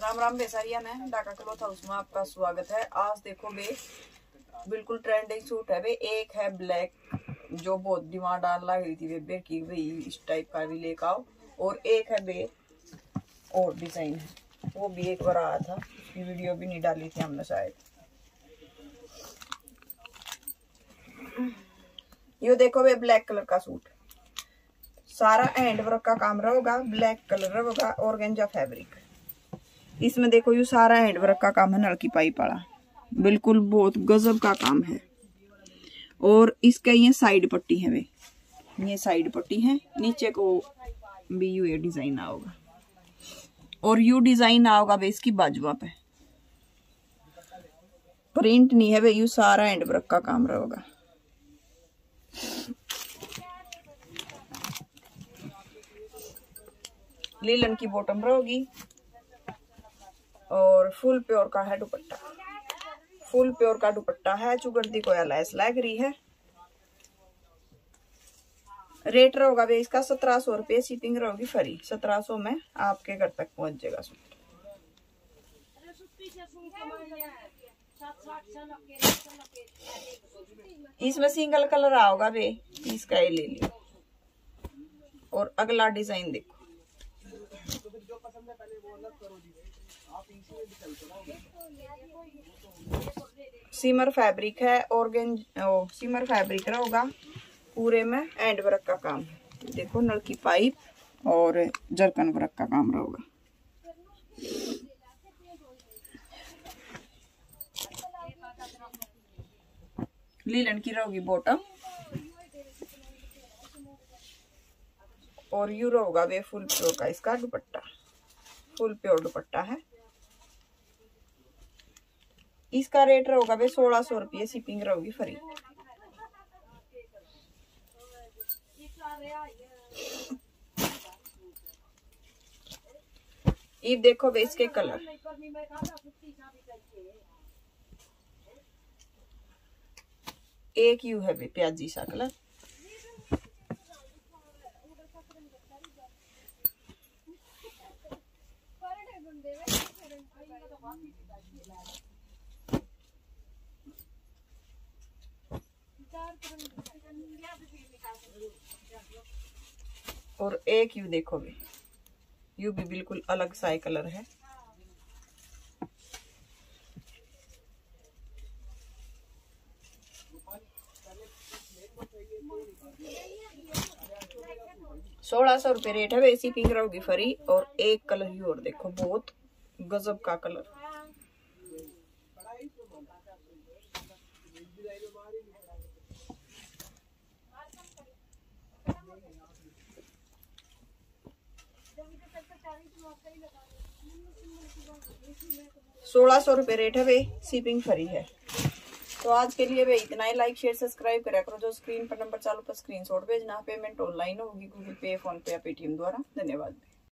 राम राम बेसारिया में Dhaka cloth house में आपका स्वागत है। आज देखो बे बिल्कुल ट्रेंडिंग सूट है बे। एक है ब्लैक जो बहुत डिमांड आने लग रही थी बे की भाई इस टाइप का भी लेकर आओ, और एक है बे और डिजाइन है, वो भी एक बार आया था, उसकी वीडियो भी नहीं डाली थी हमने शायद। ये देखो बे ब्लैक कलर का सूट, सारा हैंड वर्क का काम रहेगा, ब्लैक कलर रहेगा, ऑर्गेंजा फैब्रिक। इसमें देखो ये सारा हैंड वर्क का काम है, नलकी पाइप वाला, बिल्कुल बहुत गजब का काम है। और इसका ये साइड पट्टी है वे, ये साइड पट्टी है, नीचे को भी यू ये डिजाइन आओगा, और यू डिजाइन आओगा वे इसकी बाजुआ पे। प्रिंट नहीं है वे, यू सारा हैंड वर्क का काम रहेगा। लीलन की बॉटम रहेगी और फुल प्योर का है दुपट्टा, फुल प्योर का दुपट्टा है, चुगर्दी को लैस लग रही है। रेट रहेगा वे इसका 1700 रुपये, शिपिंग रहेगी फ्री। 1700 में आपके घर तक पहुंच जाएगा सूट। इसमें सिंगल कलर आओगा वे, इसका ये ले लियो। और अगला डिजाइन देखो, सिमर फैब्रिक है, सिमर फैब्रिक रहेगा, पूरे में एंड वर्क का काम है। देखो नलकी पाइप और जरकन वर्क का काम रहेगा। लीलन की रहेगी बॉटम, और यू रहेगा वे फुल प्योर का इसका दुपट्टा, फुल प्योर दुपट्टा है। इसका रेट रहेगा वे 1600 रुपये, शिपिंग रहेगी फ्री। ये देखो वे इसके कलर, एक यू है वे प्याजी सा कलर, और एक यू देखो भी, यू भी बिल्कुल अलग सा कलर है। ₹1600 रेट है वे, शिपिंग रहेगी फ्री। और एक कलर यू और देखो, बहुत गजब का कलर। ₹1600 रेट है वे, शिपिंग फ्री है। तो आज के लिए वे इतना ही। लाइक शेयर सब्सक्राइब करा करो। जो स्क्रीन पर नंबर चालू पर स्क्रीनशॉट भेजना। पेमेंट ऑनलाइन होगी, गूगल पे, फोन पे या पेटीएम द्वारा। धन्यवाद।